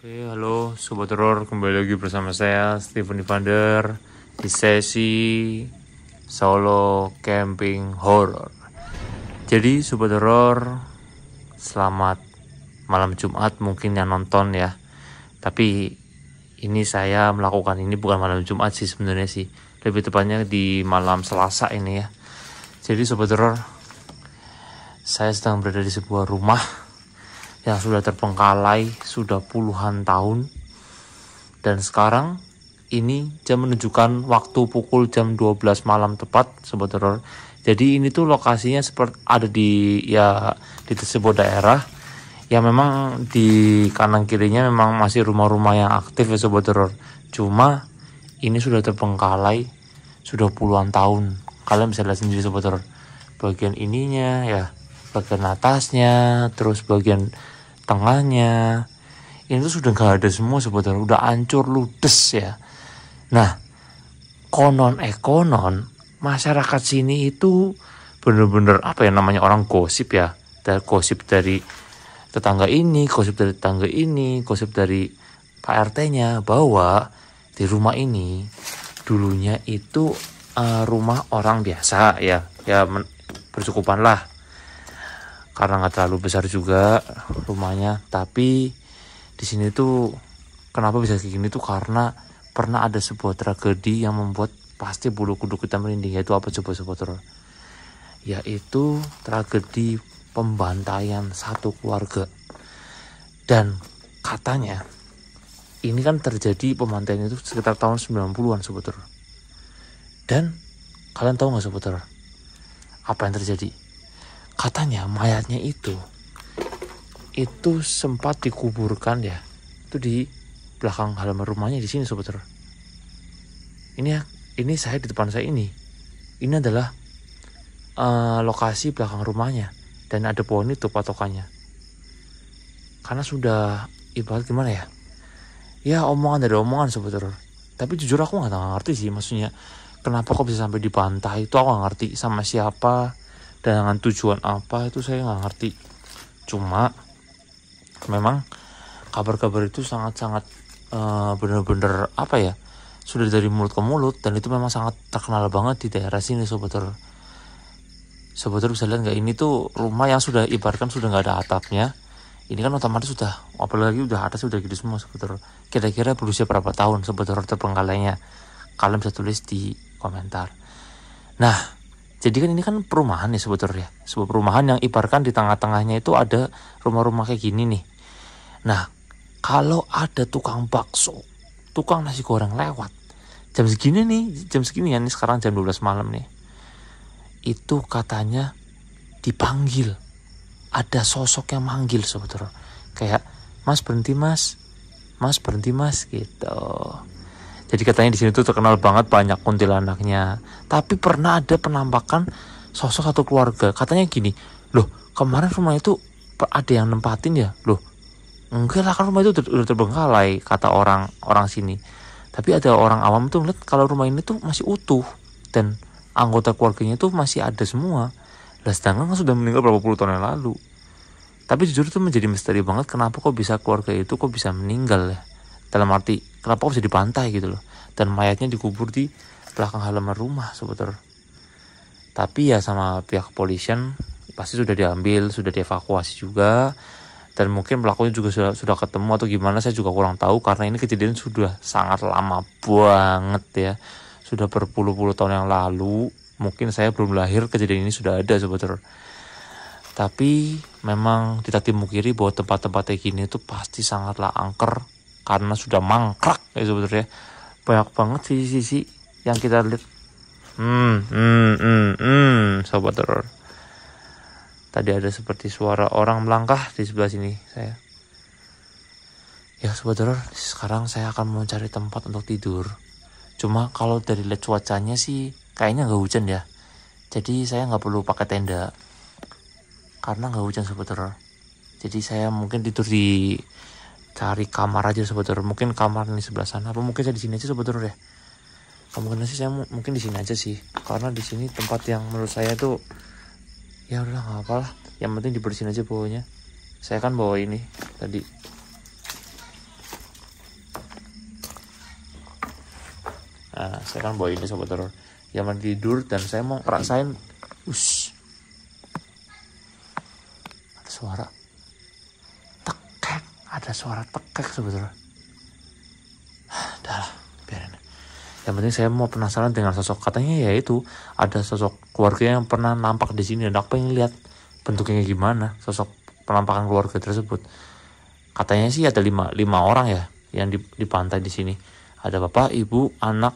Oke, halo Sobat Horor, kembali lagi bersama saya Steven Evander di sesi solo camping horror. Jadi Sobat Horor, selamat malam Jumat mungkin yang nonton ya. Tapi ini saya melakukan ini bukan malam Jumat sih sebenarnya sih. Lebih tepatnya di malam Selasa ini ya. Jadi Sobat Horor, saya sedang berada di sebuah rumah yang sudah terbengkalai sudah puluhan tahun, dan sekarang ini jam menunjukkan waktu pukul jam 12 malam tepat Sobat Horor. Jadi ini tuh lokasinya seperti ada di sebuah daerah yang memang di kanan kirinya memang masih rumah-rumah yang aktif ya Sobat Horor. Cuma ini sudah terbengkalai sudah puluhan tahun. Kalian bisa lihat sendiri Sobat Horor. Bagian ininya ya, bagian atasnya, terus bagian tengahnya ini tuh sudah gak ada semua Sobat Horor, udah hancur ludes ya. Nah, konon masyarakat sini itu bener-bener apa ya namanya, orang gosip ya, gosip dari tetangga ini, gosip dari tetangga ini, gosip dari Pak RT-nya bahwa di rumah ini dulunya itu rumah orang biasa ya bercukupan lah, karena nggak terlalu besar juga rumahnya. Tapi di sini tuh kenapa bisa kayak gini tuh karena pernah ada sebuah tragedi yang membuat pasti bulu kuduk kita merinding. Yaitu apa coba Sobat Horor? Yaitu tragedi pembantaian satu keluarga. Dan katanya ini kan terjadi pembantaian itu sekitar tahun 90-an Sobat Horor. Dan kalian tahu nggak Sobat Horor apa yang terjadi? Katanya mayatnya itu sempat dikuburkan ya, itu di belakang halaman rumahnya di sini Sobat Horor. Ini saya di depan saya ini adalah lokasi belakang rumahnya, dan ada pohon itu patokannya. Karena sudah ibarat gimana ya? Ya omongan dari omongan Sobat Horor. Tapi jujur aku nggak ngerti sih, maksudnya kenapa kok bisa sampai dibantai itu aku nggak ngerti, sama siapa dan dengan tujuan apa itu saya nggak ngerti. Cuma memang kabar-kabar itu sangat-sangat benar-benar apa ya, sudah dari mulut ke mulut, dan itu memang sangat terkenal banget di daerah sini Sobat Horor. Sobat Horor bisa lihat nggak, ini tuh rumah yang sudah ibaratkan sudah nggak ada atapnya. Ini kan otomatis sudah, apalagi udah atas sudah gitu semua Sobat Horor. Kira-kira berusia berapa tahun Sobat Horor terbengkalainya? Kalian bisa tulis di komentar. Nah, jadi kan ini kan perumahan nih Sobat Horor ya. Sebuah perumahan yang ibaratkan di tengah-tengahnya itu ada rumah-rumah kayak gini nih. Nah, kalau ada tukang bakso, tukang nasi goreng lewat jam segini ya, nih sekarang jam 12 malam nih, itu katanya dipanggil. Ada sosok yang manggil Sobat Horor. Kayak, Mas berhenti mas gitu. Jadi katanya di sini tuh terkenal banget banyak kuntilanaknya. Tapi pernah ada penampakan sosok satu keluarga. Katanya gini, loh kemarin rumah itu ada yang nempatin ya? Loh enggak lah, kan rumah itu udah terbengkalai, kata orang sini. Tapi ada orang awam tuh ngeliat kalau rumah ini tuh masih utuh dan anggota keluarganya tuh masih ada semua. Lah sedangkan kan sudah meninggal berapa puluh tahun yang lalu. Tapi jujur itu menjadi misteri banget, kenapa kok bisa keluarga itu kok bisa meninggal ya? Dalam arti kenapa kok bisa dibantai gitu loh, dan mayatnya dikubur di belakang halaman rumah Sobat Horor. Tapi ya sama pihak kepolisian pasti sudah diambil, sudah dievakuasi juga, dan mungkin pelakunya juga sudah ketemu atau gimana, saya juga kurang tahu karena ini kejadian sudah sangat lama banget ya, sudah berpuluh-puluh tahun yang lalu. Mungkin saya belum lahir kejadian ini sudah ada Sobat Horor. Tapi memang kita timukiri bahwa tempat-tempat kayak gini itu pasti sangatlah angker karena sudah mangkrak ya Sobat Horor ya. Banyak banget sisi-sisi yang kita lihat. Sobat Horor. Tadi ada seperti suara orang melangkah di sebelah sini saya. Ya Sobat Horor, sekarang saya akan mencari tempat untuk tidur. Cuma kalau dari lihat cuacanya sih kayaknya nggak hujan ya. Jadi saya nggak perlu pakai tenda karena nggak hujan Sobat Horor. Jadi saya mungkin tidur di cari kamar aja Sobat Horor. Mungkin kamar di sebelah sana, apa mungkin saya di sini aja Sobat Horor ya. Kemungkinan sih saya mungkin di sini aja sih, karena di sini tempat yang menurut saya tuh ya udah nggak apa-apa lah, yang penting dibersihin aja bawahnya. Saya kan bawa ini tadi Nah, saya kan bawa ini sobat horor. Zaman tidur dan saya mau ngerasain, ada suara tekek, sobat horor. Dah lah, biarin. Yang penting saya mau penasaran dengan sosok, katanya ya itu ada sosok keluarga yang pernah nampak di sini dan aku pengen lihat bentuknya gimana, sosok penampakan keluarga tersebut. Katanya sih ada lima orang ya yang di pantai di sini. Ada bapak, ibu, anak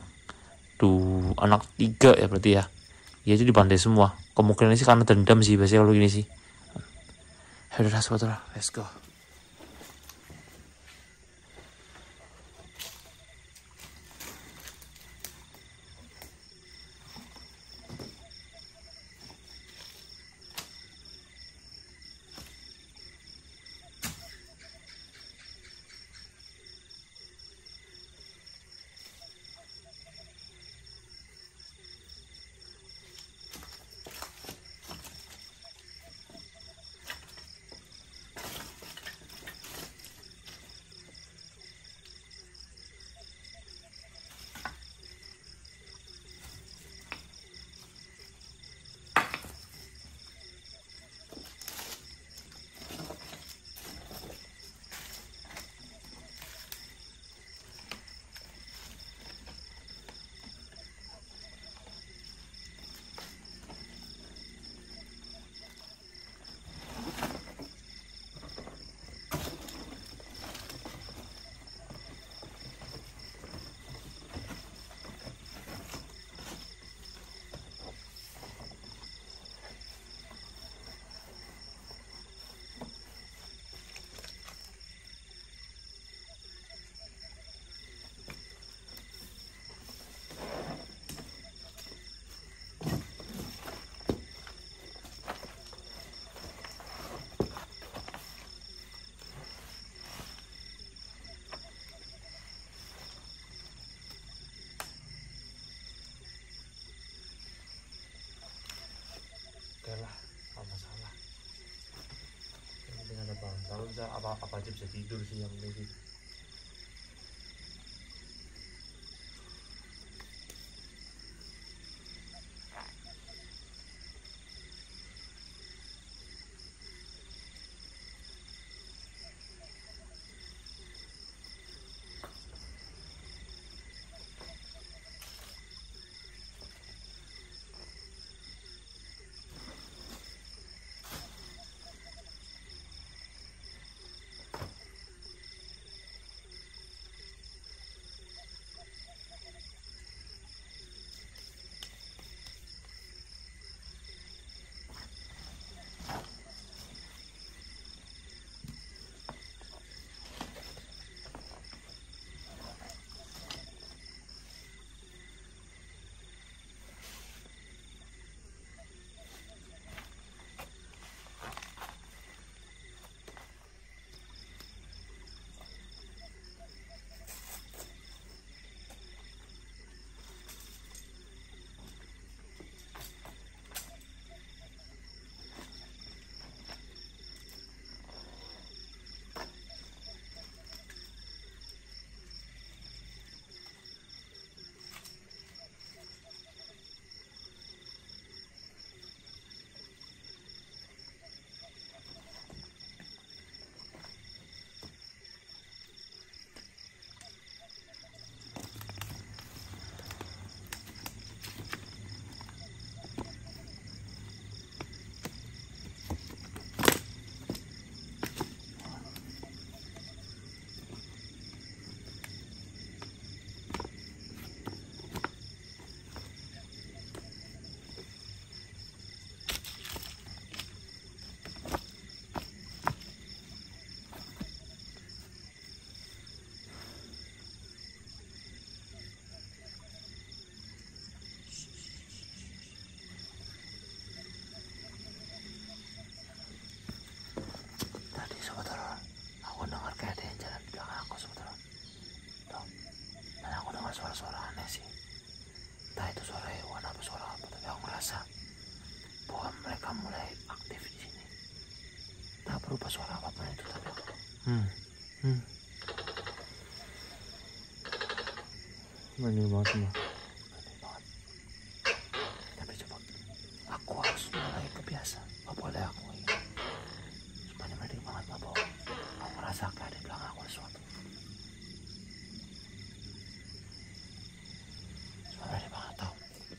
3 ya berarti ya. Ya itu di pantai semua. Kemungkinan sih karena dendam sih biasanya kalau gini sih. Udah sobat, let's go. Oke lah, gak masalah. Yang penting ada bantal, bisa apa aja bisa tidur sih yang penting sih. Suara-suara aneh sih, entah itu suara hewan apa suara apa, tapi aku ngerasa bahwa mereka mulai aktif di sini. Tak berubah suara apapun itu tadi. Bener banget semua. pada aku supaya mereka banget bahwa aku merasa kayak ada di belakang aku sesuatu. Supaya mereka banget tahu.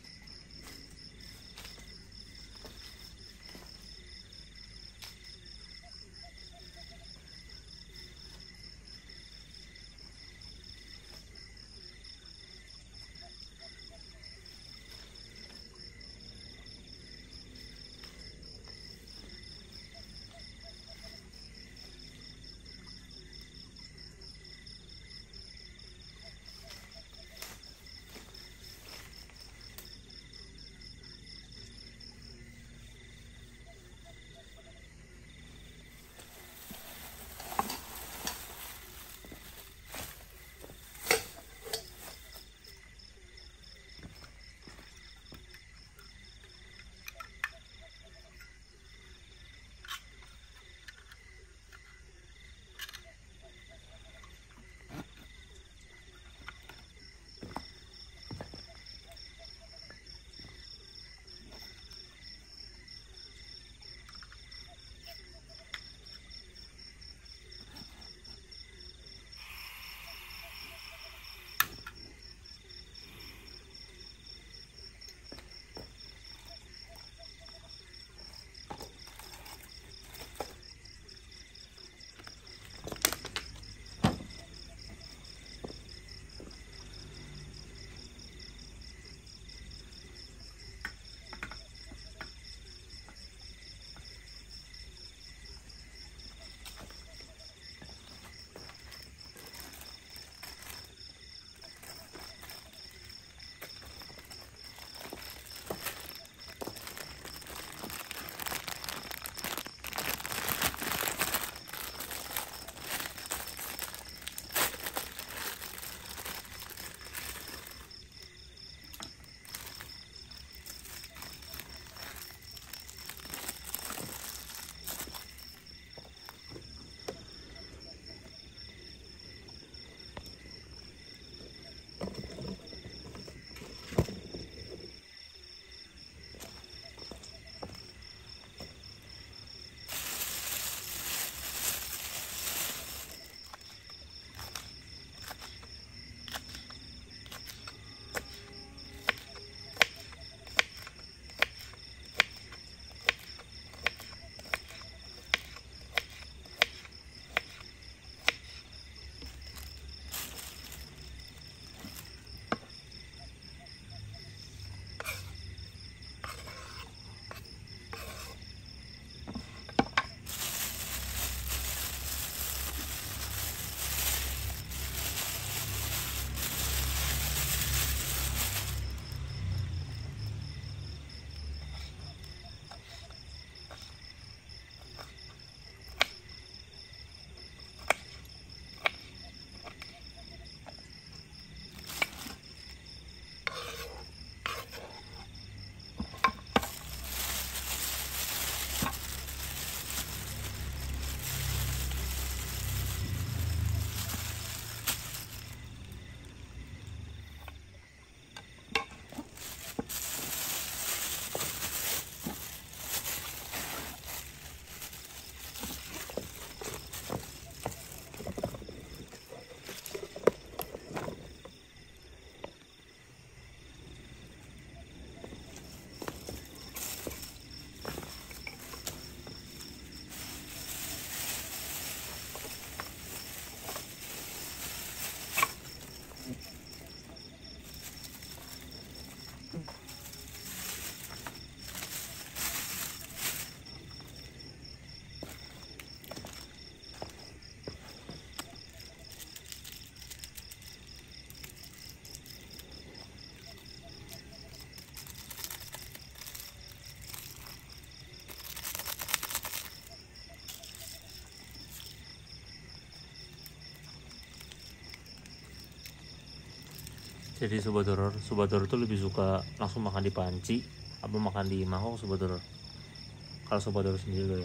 Jadi sobat horor tuh lebih suka langsung makan di panci apa makan di mangkok sobat horor? Kalau sobat horor sendiri tuh ya.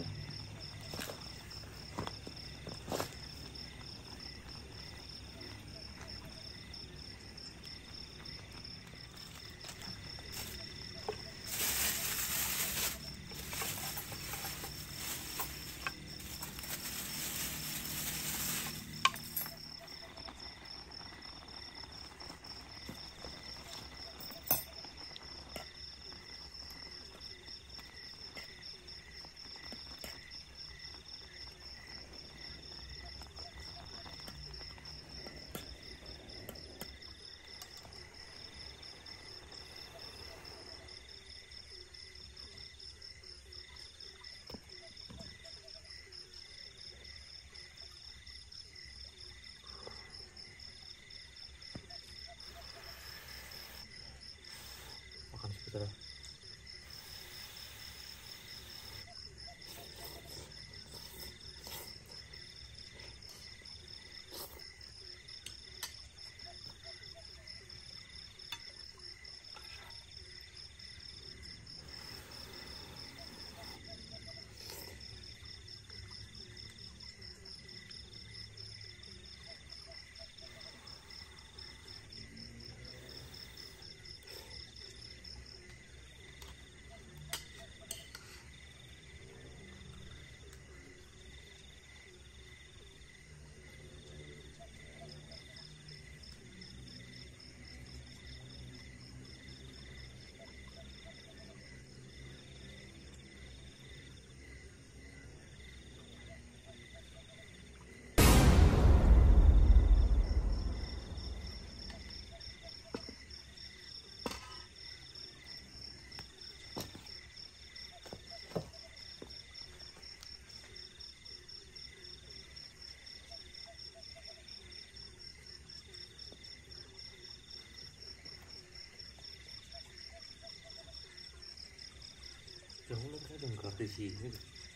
di sini.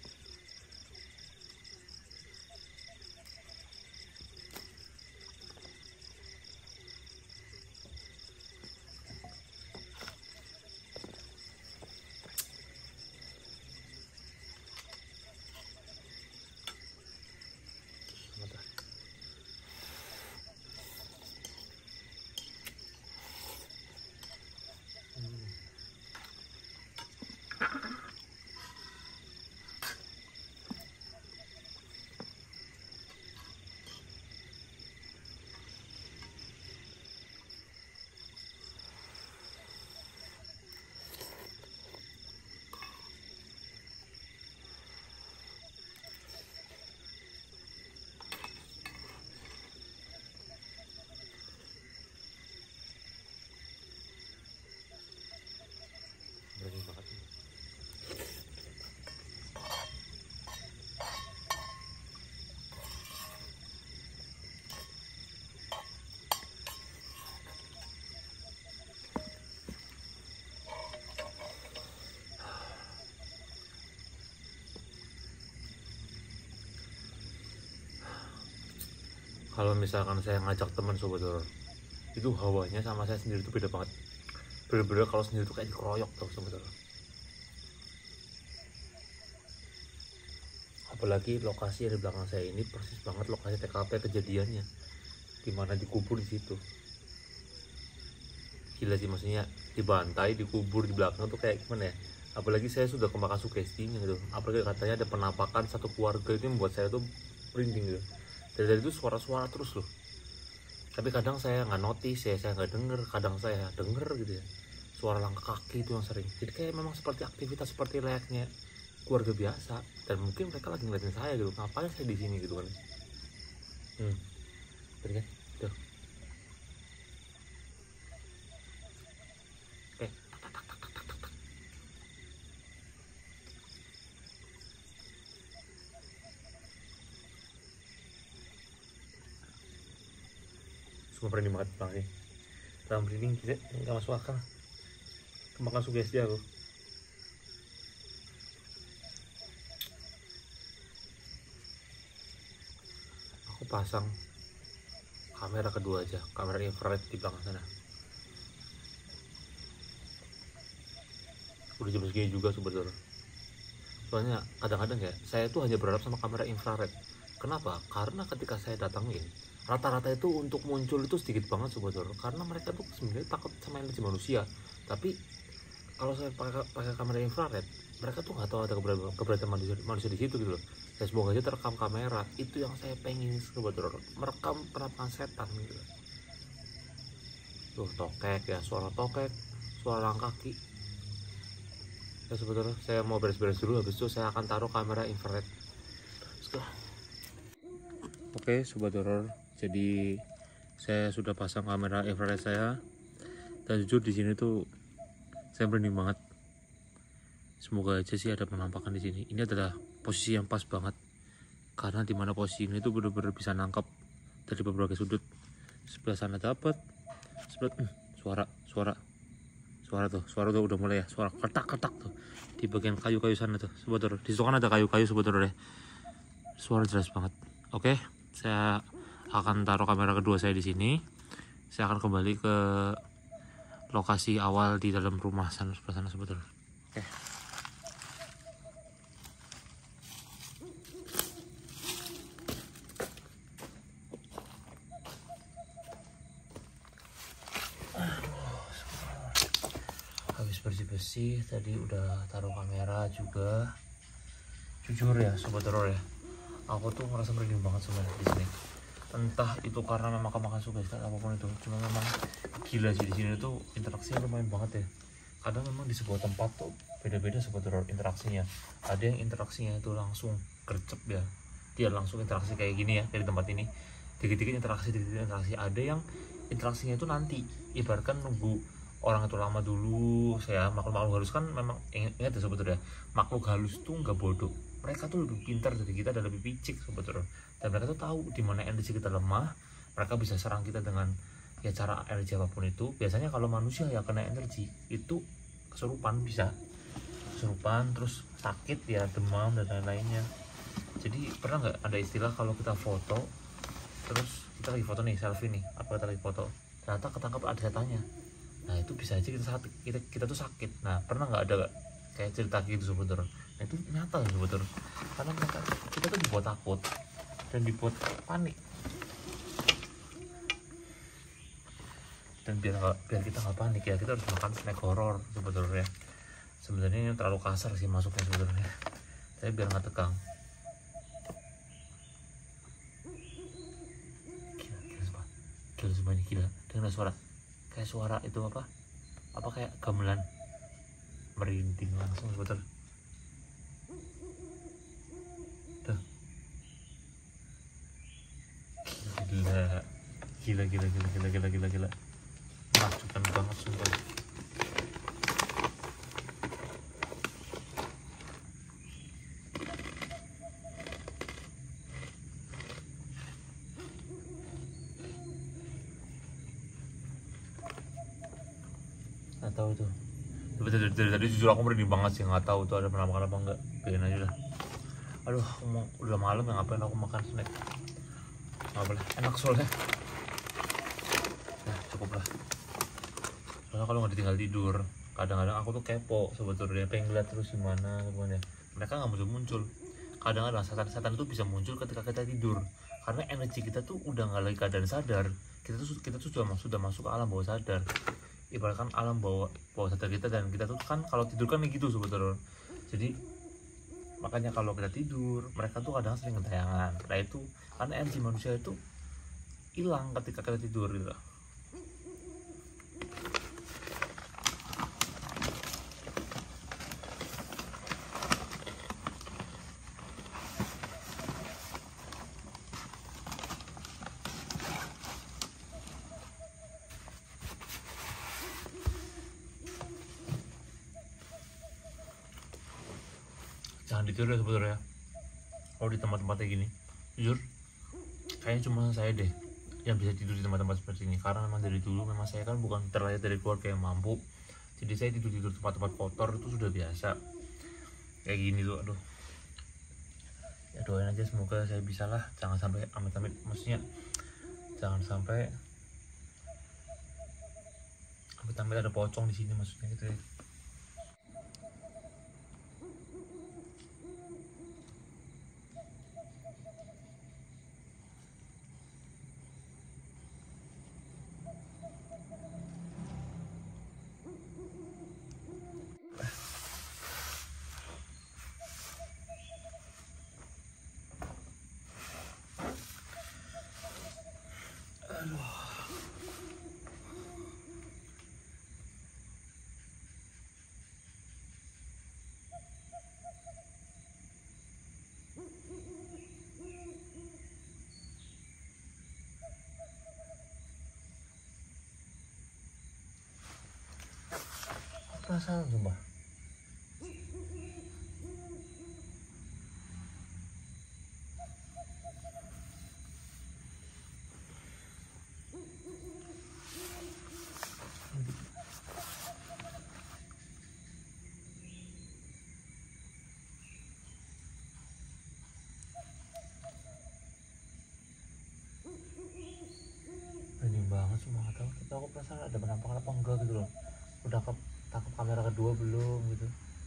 Berani banget nih. Kalau misalkan saya ngajak teman sobat horor, itu hawanya sama saya sendiri tuh beda banget. Bener-bener kalau sendiri tuh kayak dikeroyok tuh sobat horor. Apalagi lokasi yang di belakang saya ini persis banget lokasi TKP kejadiannya, dimana dikubur di situ. Gila sih, maksudnya dibantai, dikubur di belakang tuh kayak gimana ya. Apalagi saya sudah kemakan sugestinya gitu, apalagi katanya ada penampakan satu keluarga, itu membuat saya tuh merinding gitu. Dari itu suara-suara terus loh. Tapi kadang saya nggak notice ya, saya nggak denger, kadang saya denger gitu ya, suara langkah kaki itu yang sering. Jadi kayak memang seperti aktivitas seperti layaknya keluarga biasa. Dan mungkin mereka lagi ngeliatin saya gitu, ngapain saya di sini gitu kan. Tadi kan tuh. Oke. Semua berani banget bang nih. Dalam breeding kita nggak masuk akal. Kemakan sugesti aku. Aku pasang kamera kedua aja, kamera infrared di belakang sana. Udah jam segini juga sobat horor. Soalnya kadang-kadang ya, saya tuh hanya berharap sama kamera infrared. Kenapa? Karena ketika saya datangin, rata-rata itu untuk muncul itu sedikit banget sobat horor. Karena mereka tuh sebenarnya takut sama energi manusia. Tapi kalau saya pakai kamera infrared, mereka tuh nggak tahu ada keberadaan manusia di situ gitu loh. Dan semoga aja terekam kamera. Itu yang saya pengen sobat horor, merekam penampakan setan gitu. Tuh tokek ya, suara tokek, suara langkah kaki. Ya sobat horor, saya mau beres-beres dulu, habis itu saya akan taruh kamera infrared. Oke sobat horor, jadi saya sudah pasang kamera infrared saya. Dan jujur di sini tuh saya berani banget. Semoga aja sih ada penampakan di sini. Ini adalah posisi yang pas banget, karena dimana posisi ini tuh bener-bener bisa nangkap dari beberapa sudut. Sebelah sana dapat, suara tuh udah mulai ya, suara ketak-ketak tuh di bagian kayu-kayu sana tuh sobat horor. Di situ kan ada kayu-kayu sobat horor ya, suara jelas banget. Oke, saya akan taruh kamera kedua saya di sini. Saya akan kembali ke lokasi awal di dalam rumah sana, sebelah sana sobat horor. Oke. Habis bersih-bersih tadi, udah taruh kamera juga. Jujur ya sobat horor ya, aku tuh merasa merinding banget sebenarnya di sini. Entah itu karena memang kemakan sugesti apapun itu, cuma memang gila sih di sini tuh interaksinya lumayan banget ya. Kadang memang di sebuah tempat tuh beda-beda sobat horor interaksinya. Ada yang interaksinya itu langsung gercep ya, dia langsung interaksi kayak gini ya, kayak di tempat ini, dikit-dikit interaksi. Ada yang interaksinya itu nanti, ibaratkan nunggu orang itu lama dulu. Saya makhluk halus kan memang ingat ya sobat horor ya, makhluk halus tuh nggak bodoh, mereka tuh lebih pintar dari kita dan lebih picik sobat horor. Dan mereka tuh tahu di mana energi kita lemah, mereka bisa serang kita dengan ya cara energi apapun itu. Biasanya kalau manusia ya kena energi itu kesurupan, bisa kesurupan terus sakit ya, demam dan lain-lainnya. Jadi pernah nggak ada istilah kalau kita foto terus kita lagi foto nih, selfie nih, apa kita lagi foto ternyata ketangkap ada setannya. Nah itu bisa aja kita tuh sakit. Nah pernah nggak ada kayak cerita gitu sebetulnya? Nah itu nyata sebetulnya, karena kita tuh dibuat takut dan dibuat panik, dan biar kita nggak panik ya kita harus makan snack horor sebetulnya. Sebenarnya ini terlalu kasar sih masuknya sebetulnya, tapi biar nggak tegang. Gila sumpah ini, gila. Dengar suara kayak suara itu apa kayak gamelan, merinding langsung sebetulnya. Tuh. Gila. Menakjubkan banget sumpah. Nggak tahu tuh. Dari tadi jujur aku merinding banget sih, nggak tahu tuh ada penampakan apa enggak. Biarin aja dah. Aduh, udah malam ya, ngapain aku makan snack? Nggak boleh, enak soalnya. Nah, cukup lah. Soalnya kalau nggak ditinggal tidur, kadang-kadang aku tuh kepo sebetulnya, pengen lihat terus gimana semuanya. Mereka nggak muncul. Kadang-kadang setan itu bisa muncul ketika kita tidur, karena energi kita tuh udah nggak lagi keadaan sadar. Kita tuh sudah masuk ke alam bawah sadar. Ibaratkan alam bawah sadar kita, dan kita tuh kan kalau tidur kan gitu sebetulnya. Jadi makanya kalau kita tidur, mereka tuh kadang sering gentayangan. Nah itu karena energi manusia itu hilang ketika kita tidur gitu. Jangan ditiru ya sebetulnya. Kalau di tempat-tempat kayak gini, jujur kayaknya cuma saya deh yang bisa tidur di tempat-tempat seperti ini, karena memang dari dulu memang saya kan bukan terlahir dari keluarga yang mampu. Jadi saya tidur tempat-tempat kotor itu sudah biasa. Kayak gini tuh, aduh. Ya doain aja semoga saya bisa lah, jangan sampai amit-amit, maksudnya jangan sampai amit-amit ada pocong di sini maksudnya gitu ya. Perasaan sumpah. Ini banget semua, nggak tahu, tapi aku perasaan ada penampakan apa enggak gitu loh. Udah tangkap kamera kedua belum gitu.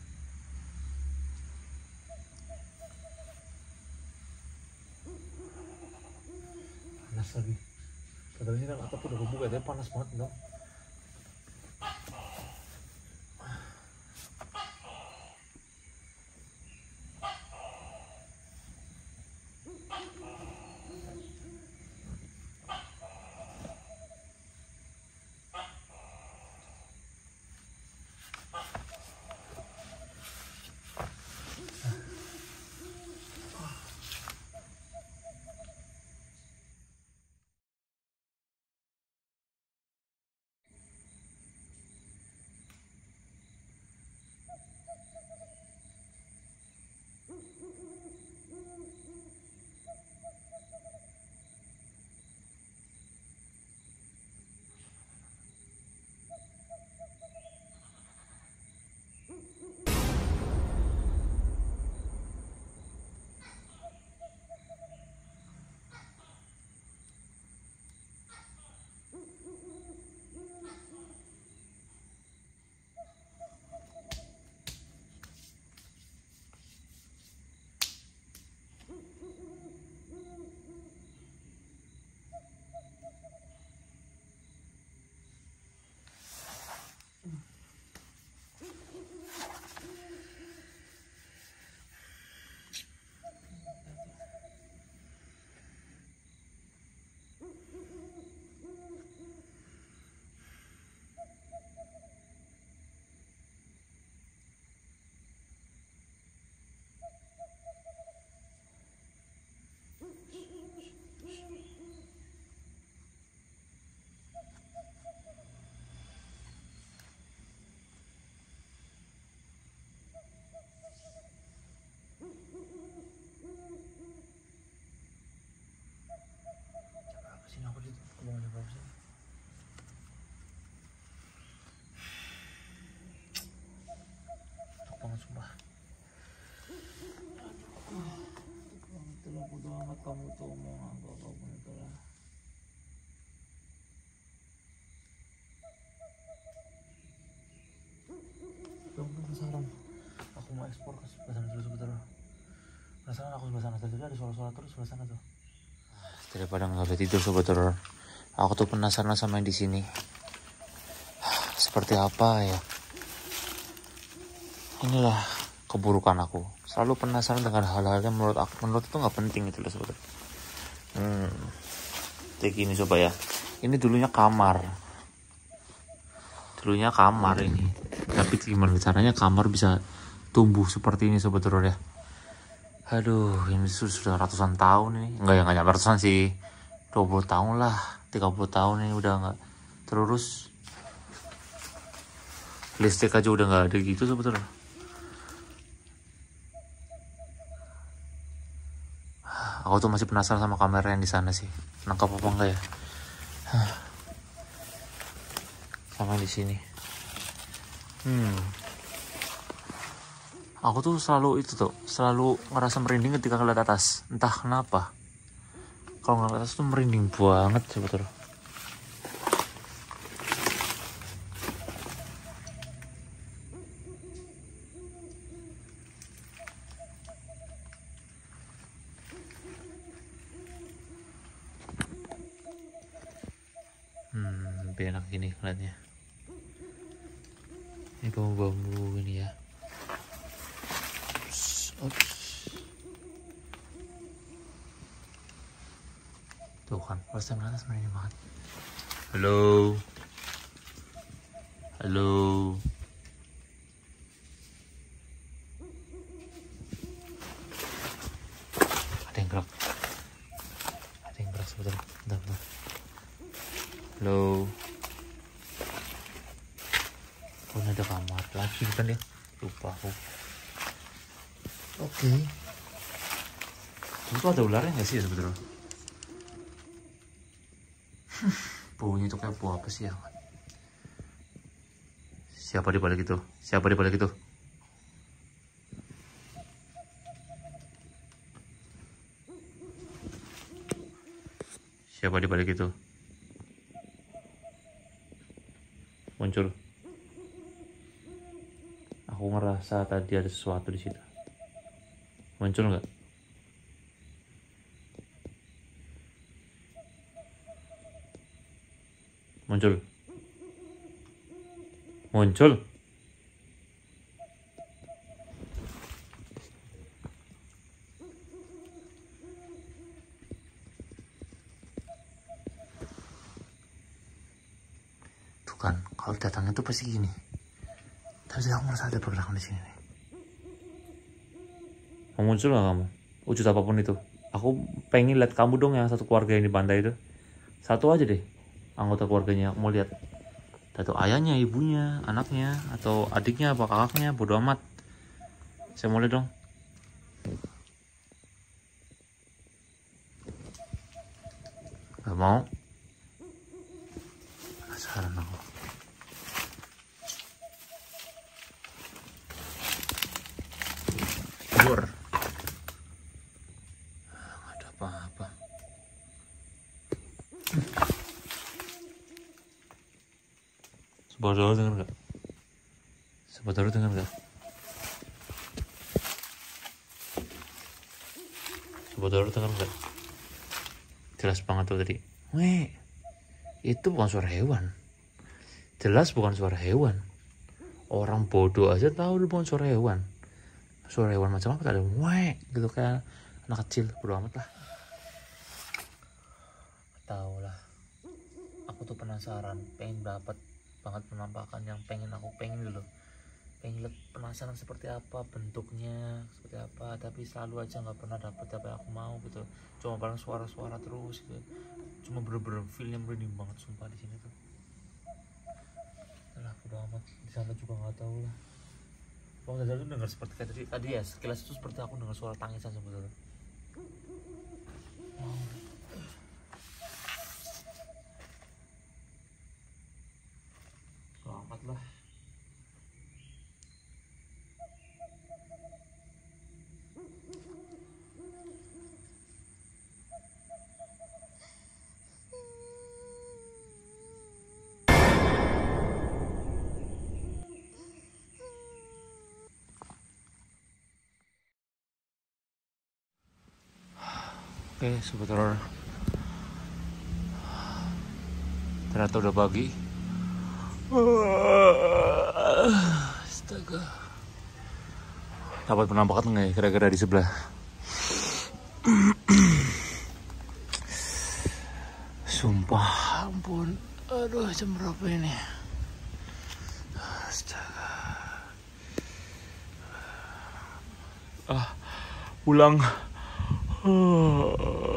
Panas lagi. Padahal ini kan atap udah kebuka, tapi panas banget dong. banget kamu tuh mau apa-apa itu lah. Dong penasaran. Aku mau ekspor ke sebelah sana dulu sebentar. Penasaran aku sebelah sana tadi ada suara-suara terus sebelah sana tuh. Daripada nggak bisa tidur sobat horor, aku tuh penasaran sama yang di sini. Seperti apa ya? Inilah keburukan aku. Selalu penasaran dengan hal-hal yang menurut itu nggak penting itu loh sobat. Kayak gini coba ya. Ini dulunya kamar. Dulunya kamar ini. Tapi gimana caranya kamar bisa tumbuh seperti ini sobat horor ya? Aduh, ini sudah ratusan tahun ini. Enggak ya, enggak nyampe ratusan sih. 20 tahun lah, 30 tahun ini udah enggak terurus. Listrik aja udah enggak ada gitu sobat horor. Aku tuh masih penasaran sama kamera yang di sana sih. Nangkap apa enggak ya? Sama di sini. Aku tuh selalu ngerasa merinding ketika ngeliat atas. Entah kenapa. Kalau ngeliat atas tuh merinding banget sebetulnya. Lebih enak gini ngeliatnya. Ini bambu-bambu ini ya. Tuh kan, first time atas merinding banget. Halo. Halo. Ada yang gerak. Ada yang gerak sebentar. Bentar. Halo. Oh, ini ada kamar lagi kan ya? Lupa aku. Oke. Itu ada ularnya nggak sih ya sebetulnya? Baunya itu kayak bau apa sih ya? Siapa di balik itu? Siapa di balik itu? Siapa di balik itu? Muncul. Aku ngerasa tadi ada sesuatu di situ. Muncul nggak? Muncul. Muncul. Tuh kan, kalau datangnya tuh pasti gini. Tapi aku merasa ada pergerakan di sini nih. Mau muncul nggak kamu? Wujud apapun itu. Aku pengen lihat kamu dong yang satu keluarga yang di pantai itu. Satu aja deh anggota keluarganya. Aku mau lihat. Atau ayahnya, ibunya, anaknya, atau adiknya, apa kakaknya, bodo amat. Saya mau lihat dong. Gak mau. Penasaran aku. Tidur. Gak ada apa-apa. Sobat horor dengar gak? Sobat horor dengar gak? Sobat horor dengar gak? Jelas banget tuh tadi. Weh, itu bukan suara hewan. Jelas bukan suara hewan. Orang bodoh aja tahu itu bukan suara hewan. Suara hewan macam apa? Ada weh gitu kayak anak kecil. Bodo amat lah. Tahu lah. Aku tuh penasaran, pengen dapat banget penampakan yang pengen dulu. Pengen lihat, penasaran seperti apa bentuknya, seperti apa, tapi selalu aja nggak pernah dapet apa yang aku mau gitu. Cuma bareng suara-suara terus gitu. Cuma bener-bener feelnya merinding banget sumpah di sini tuh. Lah bodo amat, di sana juga nggak tahu lah. Bang Jajal tuh dengar seperti kayak tadi ya, sekilas itu seperti aku dengar suara tangisan sebetulnya. Selamat lah. Oke, sobat horor. Ternyata udah pagi. Astaga. Dapat penampakan nggak ya kira-kira di sebelah? Sumpah, ampun. Aduh, jam berapa ini? Astaga. Pulang.